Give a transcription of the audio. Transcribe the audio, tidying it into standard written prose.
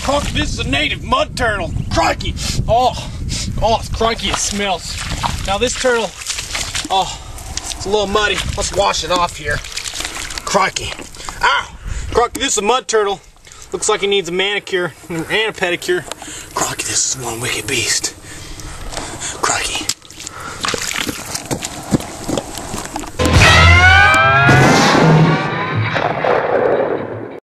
Crikey, this is a native mud turtle. Crikey. Oh, crikey, it smells. Now this turtle, it's a little muddy. Let's wash it off here. Crikey. Ow! Crikey, this is a mud turtle. Looks like he needs a manicure and a pedicure. Crikey, this is one wicked beast.